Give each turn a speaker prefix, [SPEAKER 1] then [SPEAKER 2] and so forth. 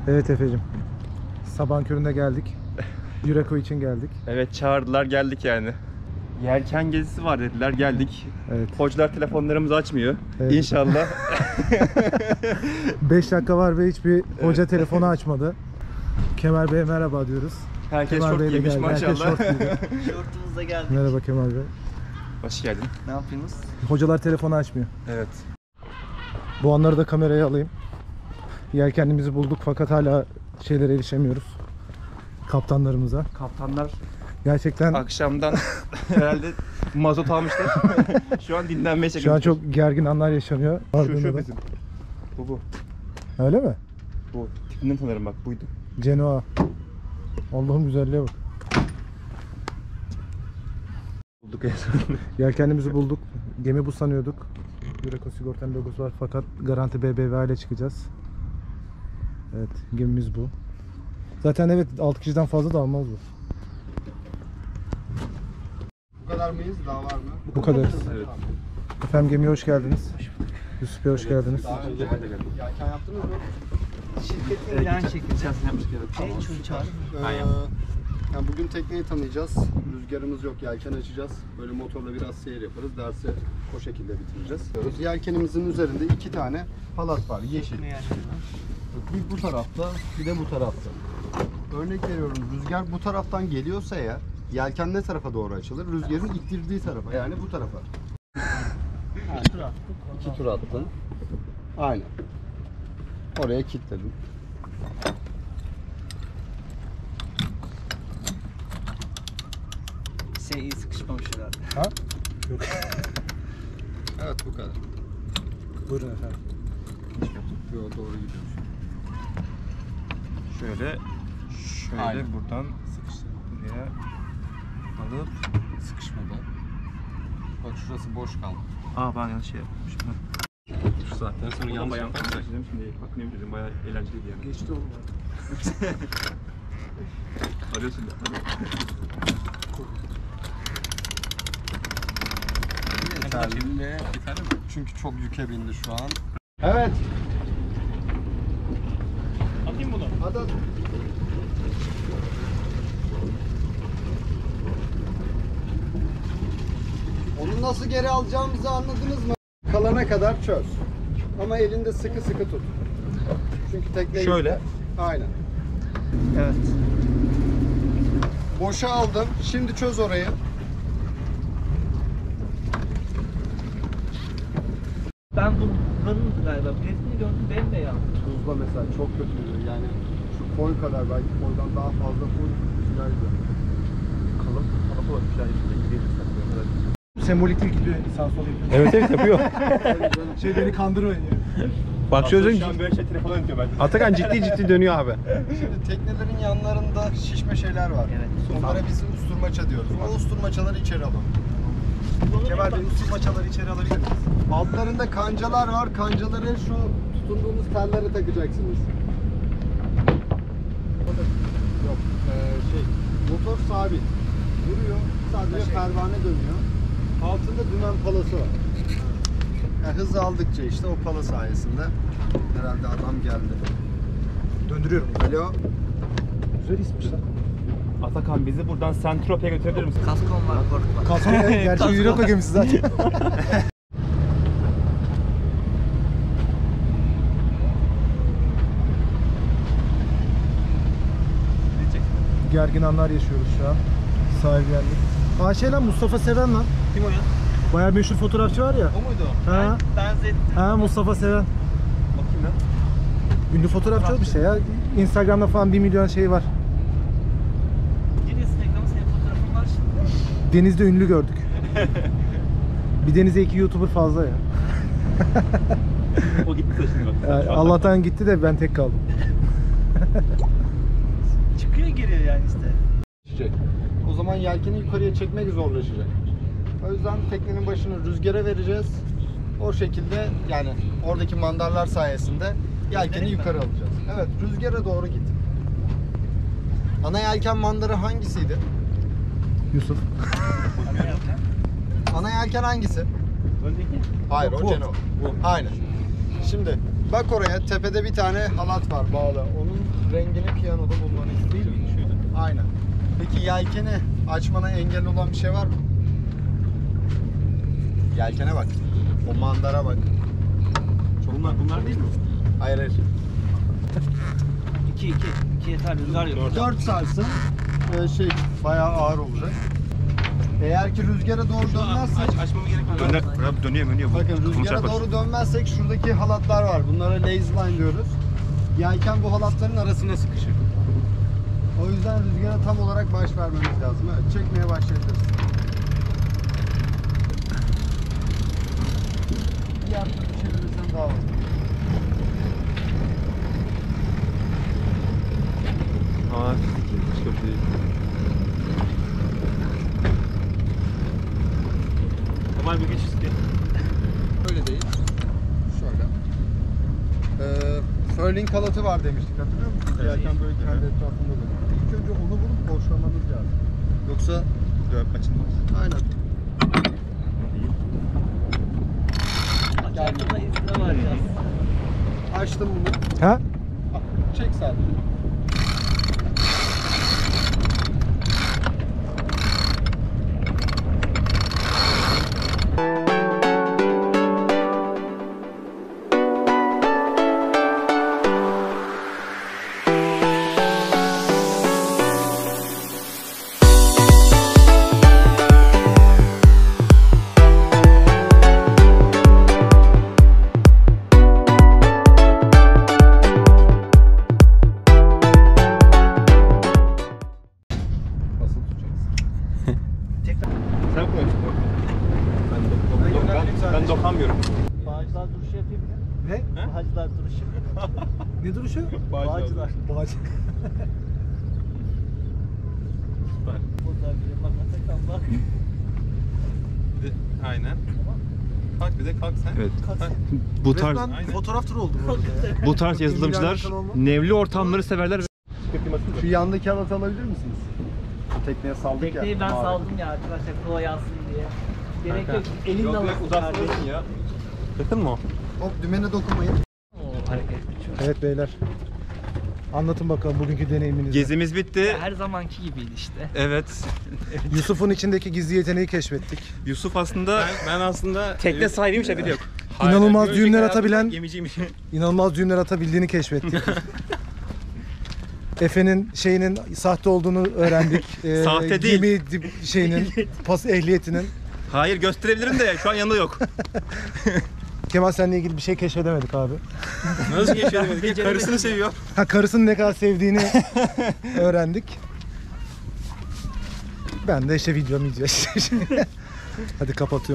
[SPEAKER 1] Evet Efe'cim. Sabahın köründe geldik. Eureko için geldik.
[SPEAKER 2] Evet, çağırdılar, geldik yani. Yelken gezisi var dediler, geldik.
[SPEAKER 1] Evet.
[SPEAKER 2] Hocalar telefonlarımızı açmıyor.
[SPEAKER 1] Evet.
[SPEAKER 2] İnşallah.
[SPEAKER 1] 5 dakika var ve hiçbir hoca telefonu açmadı. Kemal Bey'e merhaba diyoruz.
[SPEAKER 2] Herkes
[SPEAKER 1] Kemal
[SPEAKER 2] şort
[SPEAKER 1] Bey de
[SPEAKER 2] giymiş
[SPEAKER 1] geldi.
[SPEAKER 2] maşallah.
[SPEAKER 1] Herkes şort giydi.
[SPEAKER 3] Şortumuzla geldik.
[SPEAKER 1] Merhaba Kemal Bey.
[SPEAKER 2] Hoş geldin.
[SPEAKER 3] Ne yapıyorsunuz?
[SPEAKER 1] Hocalar telefonu açmıyor.
[SPEAKER 2] Evet.
[SPEAKER 1] Bu anları da kameraya alayım. Yelkenimizi bulduk fakat hala şeylere erişemiyoruz. Kaptanlarımıza.
[SPEAKER 2] Kaptanlar
[SPEAKER 1] Gerçekten
[SPEAKER 2] akşamdan herhalde mazot almışlar. Şu an dinlenmeye çekilmişler.
[SPEAKER 1] şu an çok gergin anlar yaşanıyor. Ardında da.
[SPEAKER 2] bizim. Bu.
[SPEAKER 1] Öyle mi?
[SPEAKER 2] Bu. Tipinden tanırım bak, buydu.
[SPEAKER 1] Genoa. Allah'ım güzelliğe bak.
[SPEAKER 2] Bulduk en son.
[SPEAKER 1] Yelkenimizi bulduk. Gemi bu sanıyorduk. Eureko Sigorta'nın logosu var fakat Garanti BBVA ile çıkacağız. Evet, gemimiz bu. Zaten evet 6 kişiden fazla da almaz bu.
[SPEAKER 4] Bu kadar mıyız? Daha var mı?
[SPEAKER 1] Bu kadar.
[SPEAKER 2] Evet.
[SPEAKER 1] Efendim gemiye hoş geldiniz. Yusuf Bey hoş geldiniz.
[SPEAKER 4] Daha önce yelken yaptınız mı?
[SPEAKER 3] Şirketin ilan çekileceğiz. En çok çağır.
[SPEAKER 4] Yani bugün tekneyi tanıyacağız. Rüzgarımız yok, yelken açacağız. Böyle motorla biraz seyir yaparız. Dersi o şekilde bitireceğiz. Yelkenimizin üzerinde 2 tane palat var, yeşil. Bir bu tarafta, bir de bu tarafta. Örnek veriyorum, rüzgar bu taraftan geliyorsa eğer, yelken ne tarafa doğru açılır? Rüzgarın ittirdiği tarafa, yani bu tarafa. 2 tur attın. Aynen. Oraya kilitledim.
[SPEAKER 3] İyi sıkışmamış herhalde.
[SPEAKER 1] Ha? Yok.
[SPEAKER 4] Evet, bu kadar.
[SPEAKER 1] Buyurun efendim.
[SPEAKER 4] Yo, doğru gidiyoruz.
[SPEAKER 2] Şöyle
[SPEAKER 4] Aynen.
[SPEAKER 2] buradan buraya alıp
[SPEAKER 4] Sıkışmadı. Bak şurası boş kaldı.
[SPEAKER 2] ben yanlış şey yapmışım. Şu saatten sonra yanlış yapmışım. Şimdi bak ne bileyim, bayağı eğlenceliydi yani.
[SPEAKER 1] Geçti oğlum.
[SPEAKER 2] Arıyorsun ya.
[SPEAKER 4] Yeterli. Çünkü çok yüke bindi şu an. Evet.
[SPEAKER 2] Atayım bunu.
[SPEAKER 4] Hadi at. Onu nasıl geri alacağımızı anladınız mı? Kalana kadar çöz. Ama elinde sıkı sıkı tut. Çünkü tekne
[SPEAKER 2] Şöyle.
[SPEAKER 4] Aynen.
[SPEAKER 3] Evet.
[SPEAKER 4] Boşa aldım. Şimdi çöz orayı.
[SPEAKER 3] Ben bunun galiba resmini gördüm, bembeyaz.
[SPEAKER 4] Tuzla mesela çok kötü. Yani şu koy kadar, belki koydan daha fazla koy rüzgarlı.
[SPEAKER 2] Kalıp var. Bir şey
[SPEAKER 1] Sembolik değil gidiyor sağ sol yapıyor.
[SPEAKER 5] Evet yapıyor.
[SPEAKER 1] Şey beni kandırmayın ya.
[SPEAKER 5] Bak şöyle
[SPEAKER 2] Şu an böyle şey telefona ötüyor ben.
[SPEAKER 5] Atakan ciddi dönüyor abi.
[SPEAKER 4] Şimdi teknelerin yanlarında şişme şeyler var.
[SPEAKER 3] Evet.
[SPEAKER 4] Onlara biz usturmaça diyoruz. O usturmaçaları içeri alalım.
[SPEAKER 1] Kemal Bey usturmaçaları içeri alabilir miyiz?
[SPEAKER 4] Altlarında kancalar var. Kancaları şu tutunduğunuz tellere takacaksınız. Yok, motor sabit. Duruyor. Sadece pervane dönüyor. Altında dümen palası var. Yani hız aldıkça işte o pala sayesinde herhalde adam geldi.
[SPEAKER 1] Döndürüyorum.
[SPEAKER 4] Alo.
[SPEAKER 1] Güzel ismiş lan.
[SPEAKER 2] Atakan, bizi buradan Saint-Tropez'e götürebilir misin?
[SPEAKER 3] Kaskon var, korkma.
[SPEAKER 1] Kasko gerçi Eureko gemisi zaten. Gergin anlar yaşıyoruz şu an. Sahil geldik. Şey lan Mustafa Seven lan.
[SPEAKER 3] Kim o ya?
[SPEAKER 1] Bayağı meşhur fotoğrafçı var ya.
[SPEAKER 3] O muydu o?
[SPEAKER 1] Ha.
[SPEAKER 3] Benzettim.
[SPEAKER 1] Ha Mustafa Seven.
[SPEAKER 2] Bakayım lan.
[SPEAKER 1] Ünlü fotoğrafçı bir şey ya. Instagram'da falan 1 milyon şey var.
[SPEAKER 3] Gir Instagram'a, senin fotoğrafın var şimdi.
[SPEAKER 1] Denizde ünlü gördük. Bir denize 2 YouTuber fazla ya.
[SPEAKER 2] O gitti de şimdi bak.
[SPEAKER 1] Yani Allah'tan gitti de ben tek kaldım.
[SPEAKER 3] Çıkıyor giriyor yani işte.
[SPEAKER 4] O zaman yelkeni yukarıya çekmek zorlaşacak. O yüzden teknenin başını rüzgara vereceğiz. O şekilde yani oradaki mandarlar sayesinde yelkeni yukarı alacağız. Evet, rüzgara doğru git. Ana yelken mandarı hangisiydi?
[SPEAKER 1] Yusuf.
[SPEAKER 4] Ana yelken hangisi?
[SPEAKER 2] Öndeki.
[SPEAKER 4] Hayır, o
[SPEAKER 1] Bu.
[SPEAKER 4] Genoa. Aynen. Şimdi bak oraya tepede bir tane halat var bağlı. Onun rengini piyanoda bulmanı istiyorum. Aynen. Peki yelkeni açmana engel olan bir şey var mı? Yelkene bak. O mandara bak.
[SPEAKER 2] Bunlar değil mi?
[SPEAKER 4] Hayır hayır.
[SPEAKER 3] 2 yeter, rüzgar yok.
[SPEAKER 4] 4 sarsın. Bayağı ağır olacak. Eğer ki rüzgara doğru dönmezsek,
[SPEAKER 2] Açmama gerek var. Dönüyor bu.
[SPEAKER 4] bakın rüzgara doğru dönmezsek şuradaki halatlar var. Bunlara lazy line diyoruz. Yelken bu halatların arasına sıkışır. O yüzden rüzgara tam olarak baş vermemiz lazım. Evet, çekmeye başlayabiliriz. Bir yandan çevirirsen daha olur.
[SPEAKER 2] Aa, başka bir şey değil. Normal bir geçiş ki.
[SPEAKER 4] Öyle değil. Şöyle. Furling halatı var demiştik, hatırlıyor musunuz? Yelken böyle kendi etrafında dönüyor. İlk önce onu bulup boşlamanız lazım. Yoksa
[SPEAKER 2] Açılmaz.
[SPEAKER 4] aynen.
[SPEAKER 3] Açarda izle var ya.
[SPEAKER 4] Açtım bunu.
[SPEAKER 1] Ha?
[SPEAKER 4] Çek sadece.
[SPEAKER 2] Sen koy. Ben dokanmıyorum.
[SPEAKER 3] Bağcılar duruşu yapayım mı?
[SPEAKER 1] Ne?
[SPEAKER 3] Bağcılar duruşu.
[SPEAKER 1] Ne duruşu?
[SPEAKER 3] Bağcılar.
[SPEAKER 1] Bağcı.
[SPEAKER 3] Burada bir bakmasak bak.
[SPEAKER 2] Aynen. Kalk bir de kalk sen.
[SPEAKER 5] Evet.
[SPEAKER 2] Kalk.
[SPEAKER 5] Bu tarz
[SPEAKER 2] Aynen.
[SPEAKER 1] Fotoğraf turu oldu bu arada.
[SPEAKER 5] bu tarz yazılımcılar nevli ortamları severler.
[SPEAKER 4] Şu yandaki halatı alabilir misiniz? Bu tekneye saldık ya.
[SPEAKER 3] Tekneyi ben
[SPEAKER 4] mavi.
[SPEAKER 3] saldım ya arkadaşlar kolay yansın diye. Gerek yok. Elinle
[SPEAKER 2] Yok
[SPEAKER 3] alırsın
[SPEAKER 2] uzatmasın
[SPEAKER 3] kardeşim.
[SPEAKER 2] ya. Yakın mı o?
[SPEAKER 4] Hop, dümene dokunmayın.
[SPEAKER 3] Oo, hareket.
[SPEAKER 1] Evet beyler. Anlatın bakalım bugünkü deneyiminizi.
[SPEAKER 5] Gezimiz bitti.
[SPEAKER 3] Ya, her zamanki gibiydi işte.
[SPEAKER 5] Evet.
[SPEAKER 1] Yusuf'un içindeki gizli yeteneği keşfettik.
[SPEAKER 5] Yusuf aslında
[SPEAKER 2] Ben aslında
[SPEAKER 5] tekne sahibiymiş haberi yok.
[SPEAKER 1] İnanılmaz
[SPEAKER 2] Önceki
[SPEAKER 1] düğümler
[SPEAKER 2] hayatımda
[SPEAKER 1] atabilen,
[SPEAKER 2] gemiciymiş.
[SPEAKER 1] inanılmaz düğümler atabildiğini keşfettik. Efe'nin sahte olduğunu öğrendik.
[SPEAKER 5] Sahte değil.
[SPEAKER 1] Gemi pas ehliyetinin.
[SPEAKER 5] Hayır gösterebilirim de şu an yanında yok.
[SPEAKER 1] Kemal seninle ilgili bir şey keşfedemedik abi.
[SPEAKER 2] Nasıl geçiyor? Karısını seviyor.
[SPEAKER 1] Ha, karısını ne kadar sevdiğini öğrendik. Ben de işte videomu izliyorum. Hadi kapatıyorum.